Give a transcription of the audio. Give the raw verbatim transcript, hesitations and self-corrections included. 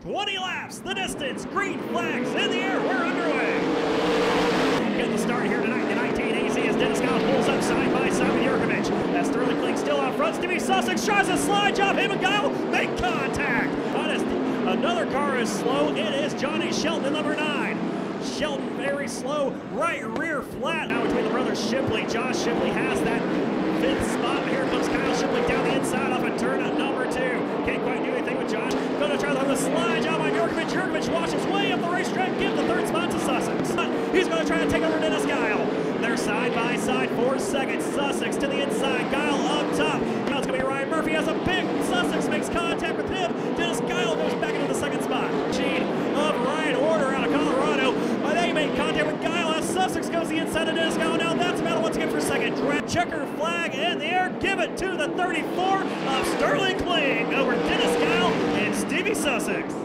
twenty laps, the distance, green flags in the air, we're underway. Getting the start here tonight in nineteen A S C S. Dennis Kyle pulls up side by side with Jurkovic. That's Sterling Kling still out front. Stevie Sussex tries a slide job. Him and Kyle make contact. Honest, another car is slow. It is Johnny Shelton in number nine. Shelton very slow, right rear flat. Now between the brothers Shipley. Josh Shipley has that fifth spot. Here comes Kyle Shipley down the inside off a turn at number two. Can't quite do anything with Josh. Gonna try to have a slide job on Jurkovic. Jurkovic washes way up the racetrack, give the third spot to Sussex. He's gonna try to take over Dennis Kyle. They're side by side, four seconds. Sussex to the inside, Kyle up top. Now it's gonna be Ryan Murphy has a pick. Sussex makes contact with him. Dennis Kyle goes back into the second spot. Gene of Ryan Order out of Colorado. Uh, they make contact with Kyle as Sussex goes the inside of Dennis Kyle. Now that's a battle once again for second. Checker flag in the air. Give it to the thirty-four of Sterling Kling over Dennis Kyle and Stevie Sussex.